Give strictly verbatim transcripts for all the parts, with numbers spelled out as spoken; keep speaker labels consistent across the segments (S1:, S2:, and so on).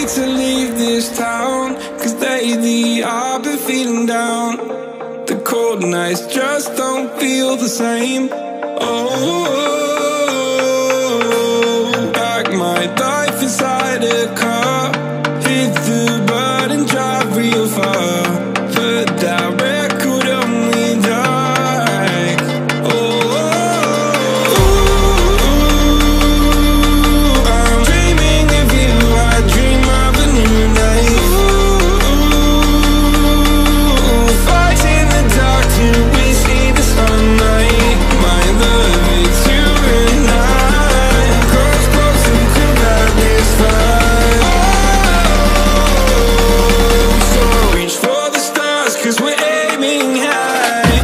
S1: wait to leave this town, 'cause lately I've been feeling down. The cold nights just don't feel the same. Oh, like my life inside a car. Hit the button, drive real far. Put that record on me like, oh, I'm dreaming of you. I dream of a new life. Fight in the dark till we see the sunlight. My love, it's you and I. Close, close and cool like this fire. So reach for the stars, 'cause we're aiming high.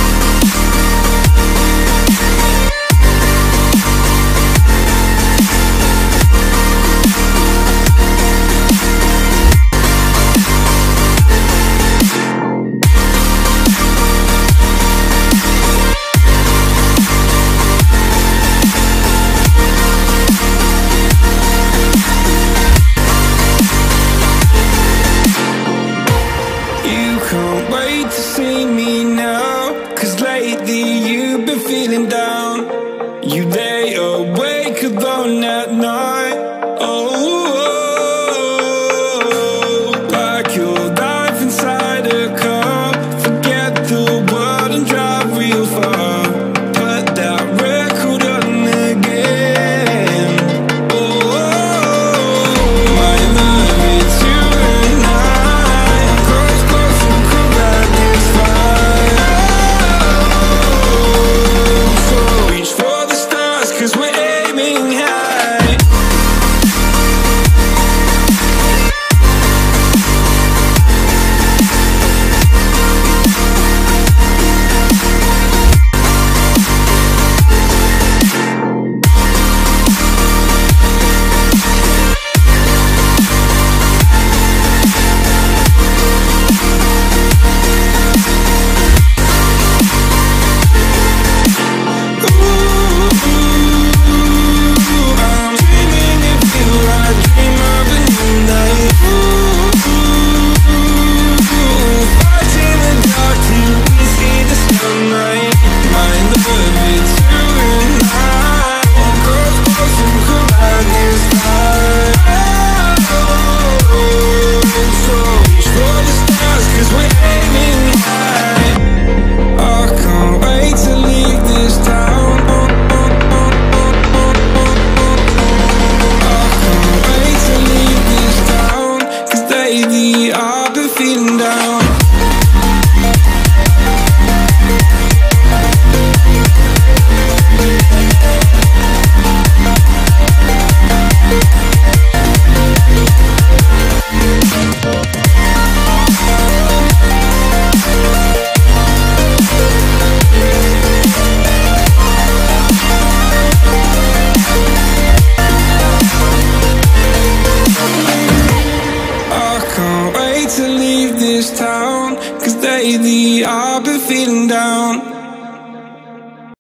S1: You can't wait to see me now, 'cause lately you've been feeling down.